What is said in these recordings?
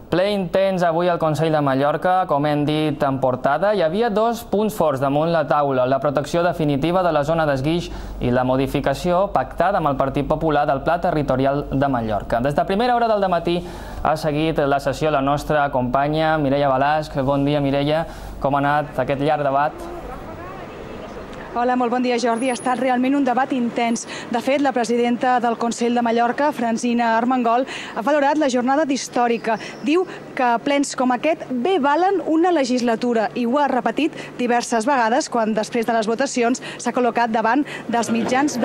Ple intens avui al Consell de Mallorca, com hem dit en portada. Hi havia dos punts forts damunt la taula, la protecció definitiva de la zona d'esguix i la modificació pactada amb el Partit Popular del Pla Territorial de Mallorca. Des de primera hora del dematí ha seguit la sessió la nostra companya Mireia Balasc. Bon dia, Mireia. Com ha anat aquest llarg debat? Hola, molt bon dia, Jordi. Ha estat realment un debat intens. De fet, la presidenta del Consell de Mallorca, Francina Armengol, ha valorat la jornada d'històrica. Diu que plens com aquest bé valen una legislatura i ho ha repetit diverses vegades quan després de les votacions s'ha col·locat davant dels mitjans.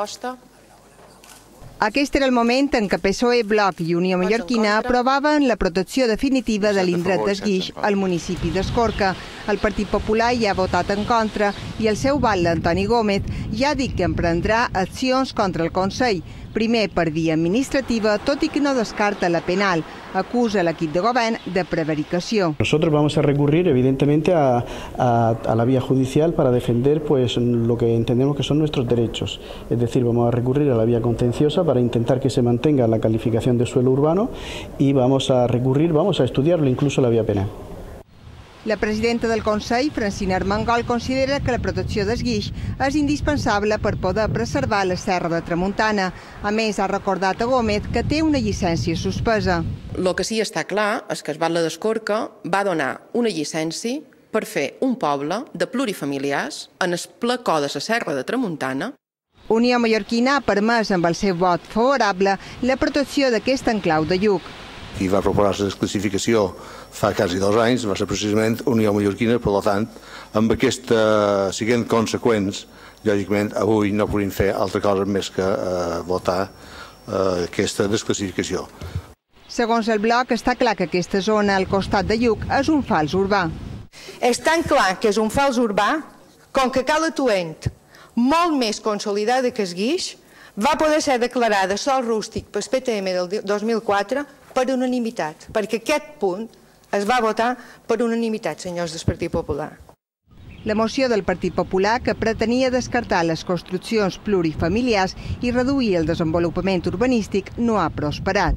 Aquest era el moment en què PSOE, Bloc i Unió Mallorquina aprovaven la protecció definitiva de l'indret d'Esguix al municipi d'Escorca. El Partit Popular hi ha votat en contra i el seu batlle, Antoni Gómez, ja ha dit que emprendrà accions contra el Consell. Primer per via administrativa, tot i que no descarta la penal. Acusa l'equip de govern de prevaricació. Nosotros vamos a recurrir, evidentemente, a la vía judicial para defender lo que entendemos que son nuestros derechos. Es decir, vamos a recurrir a la vía contenciosa para intentar que se mantenga la calificación de suelo urbano y vamos a estudiarlo incluso la vía penal. La presidenta del Consell, Francina Armengol, considera que la protecció d'esguix és indispensable per poder preservar la Serra de Tramuntana. A més, ha recordat a Gómez que té una llicència suspesa. El que sí està clar és que el batlle d'Escorca va donar una llicència per fer un poble de plurifamiliars en el ple cor de la Serra de Tramuntana. Unió Mallorquina ha permès amb el seu vot favorable la protecció d'aquest enclau de Lluc. Qui va proposar la desclassificació fa quasi 2 anys va ser precisament Unió Mallorquina, per tant, amb aquesta siguent conseqüents, lògicament avui no podem fer altra cosa més que votar aquesta desclassificació. Segons el Bloc, està clar que aquesta zona al costat de Lluc és un fals urbà. És tan clar que és un fals urbà com que Cala Tuent, molt més consolidada que Esguix, va poder ser declarada sòl rústic pel PTM del 2004 per unanimitat, perquè aquest punt es va votar per unanimitat, senyors del Partit Popular. La moció del Partit Popular, que pretenia descartar les construccions plurifamiliars i reduir el desenvolupament urbanístic, no ha prosperat.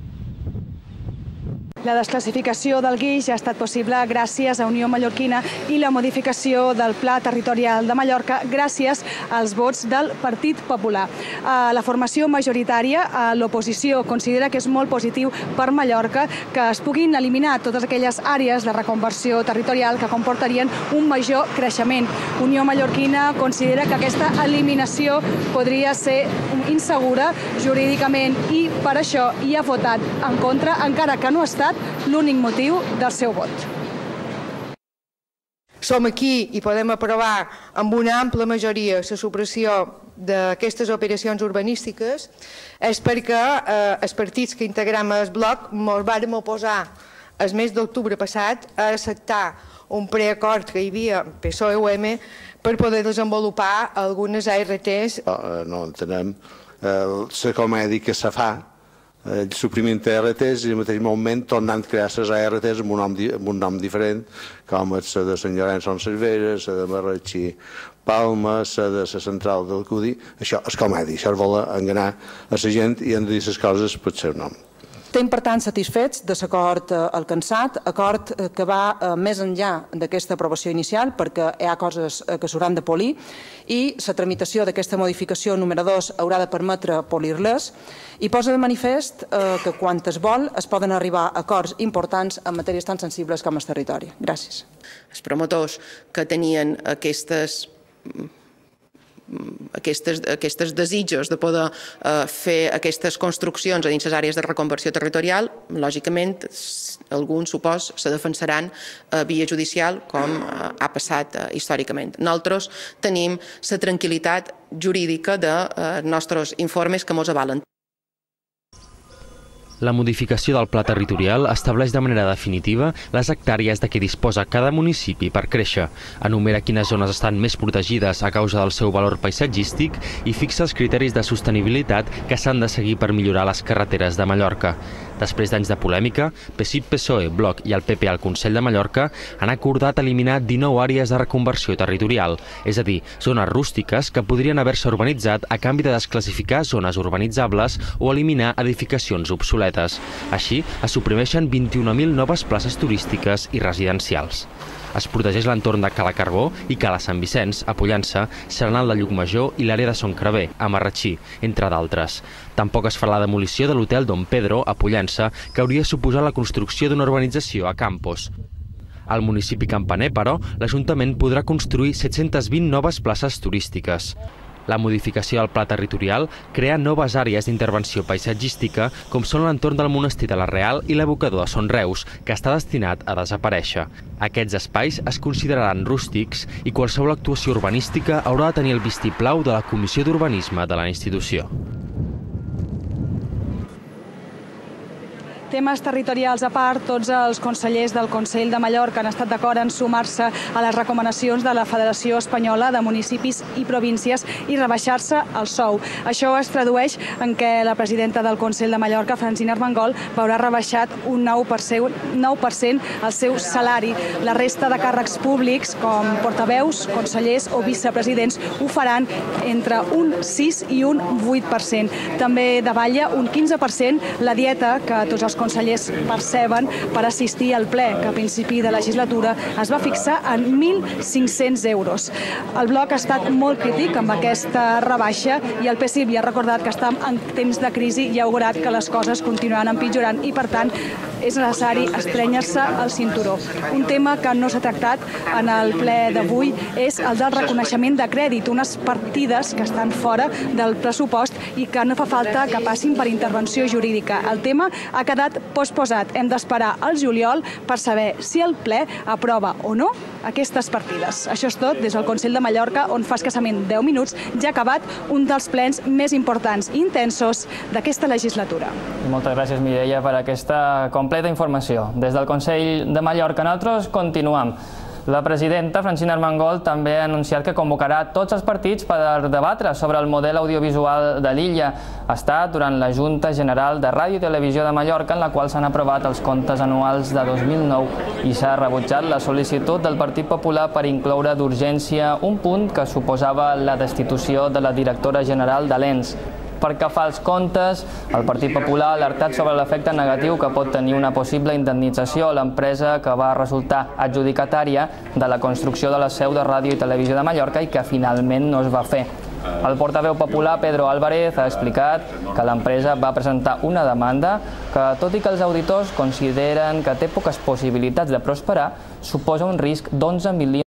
La desclassificació del guix ha estat possible gràcies a Unió Mallorquina i la modificació del Pla Territorial de Mallorca gràcies als vots del Partit Popular. La formació majoritària, l'oposició, considera que és molt positiu per Mallorca que es puguin eliminar totes aquelles àrees de reconversió territorial que comportarien un major creixement. Unió Mallorquina considera que aquesta eliminació podria ser insegura jurídicament i per això hi ha votat en contra, encara que no ha estat l'únic motiu del seu vot. Som aquí i podem aprovar amb una ampla majoria la supressió d'aquestes operacions urbanístiques és perquè els partits que integram el bloc ens vàrem oposar el mes d'octubre passat a acceptar un preacord que hi havia PSOE-UM per poder desenvolupar algunes ARTs. No entenem la comèdia que se fa suprimint ARTs i al mateix moment tornant a crear les ARTs amb un nom diferent, com la de Sant Llorenç Son Cerveres, la de Marratxí Palma, la de la central del Cudi. Això és comèdia, això és voler enganar a la gent i han de dir les coses pel seu nom. Estem, per tant, satisfets de l'acord alcançat, acord que va més enllà d'aquesta aprovació inicial perquè hi ha coses que s'hauran de polir i la tramitació d'aquesta modificació número 2 haurà de permetre polir-les i posa de manifest que quan es vol es poden arribar a acords importants en matèries tan sensibles com el territori. Gràcies. Els promotors que tenien aquestes desitjos de poder fer aquestes construccions a dins les àrees de reconversió territorial, lògicament, alguns, supos, se defensaran via judicial, com ha passat històricament. Nosaltres tenim la tranquil·litat jurídica dels nostres informes que ens avalen. La modificació del pla territorial estableix de manera definitiva les hectàrees de què disposa cada municipi per créixer, enumera quines zones estan més protegides a causa del seu valor paisatgístic i fixa els criteris de sostenibilitat que s'han de seguir per millorar les carreteres de Mallorca. Després d'anys de polèmica, PSIC, PSOE, Bloc i el PP al Consell de Mallorca han acordat eliminar 19 àrees de reconversió territorial, és a dir, zones rústiques que podrien haver-se urbanitzat a canvi de desclassificar zones urbanitzables o eliminar edificacions obsoletes. Així, es suprimeixen 21.000 noves places turístiques i residencials. Es protegeix l'entorn de Cala Carbó i Cala Sant Vicenç, a Pollença, Serenal de Llucmajor i l'àrea de Son Crever, a Marratxí, entre d'altres. Tampoc es farà la demolició de l'hotel Don Pedro, a Pollença, que hauria suposat la construcció d'una urbanització a Campos. Al municipi campaner, però, l'Ajuntament podrà construir 720 noves places turístiques. La modificació del pla territorial crea noves àrees d'intervenció paisatgística com són l'entorn del monestir de la Real i l'abocador de Son Reus, que està destinat a desaparèixer. Aquests espais es consideraran rústics i qualsevol actuació urbanística haurà de tenir el vistiplau de la Comissió d'Urbanisme de la institució. Temes territorials a part, tots els consellers del Consell de Mallorca han estat d'acord en sumar-se a les recomanacions de la Federació Espanyola de Municipis i Províncies i rebaixar-se el sou. Això es tradueix en què la presidenta del Consell de Mallorca, Francina Armengol, veurà rebaixat un 9% el seu salari. La resta de càrrecs públics, com portaveus, consellers o vicepresidents, ho faran entre un 6 i un 8%. També davalla un 15% la dieta que tots els consellers perceben per assistir al ple, que a principi de legislatura es va fixar en 1.500 euros. El Bloc ha estat molt crític amb aquesta rebaixa i el PSIC ja ha recordat que està en temps de crisi i ha augurat que les coses continuaran empitjorant i, per tant, és necessari estrènyer-se el cinturó. Un tema que no s'ha tractat en el ple d'avui és el del reconeixement de crèdit, unes partides que estan fora del pressupost i que no fa falta que passin per intervenció jurídica. El tema ha quedat posposat. Hem d'esperar al juliol per saber si el ple aprova o no aquestes partides. Això és tot des del Consell de Mallorca, on fa escassament 10 minuts ja ha acabat un dels plens més importants i intensos d'aquesta legislatura. Moltes gràcies, Mireia, per aquesta completa informació. Des del Consell de Mallorca, nosaltres continuem. La presidenta, Francina Armengol, també ha anunciat que convocarà tots els partits per debatre sobre el model audiovisual de l'illa. Ha estat durant la Junta General de Ràdio i Televisió de Mallorca, en la qual s'han aprovat els comptes anuals de 2009 i s'ha rebutjat la sol·licitud del Partit Popular per incloure d'urgència un punt que suposava la destitució de la directora general de l'ENS. Pel que fa als comptes, el Partit Popular ha alertat sobre l'efecte negatiu que pot tenir una possible indemnització a l'empresa que va resultar adjudicatària de la construcció de la seu de Ràdio i Televisió de Mallorca i que finalment no es va fer. El portaveu popular, Pedro Álvarez, ha explicat que l'empresa va presentar una demanda que, tot i que els auditors consideren que té poques possibilitats de prosperar, suposa un risc d'11 milions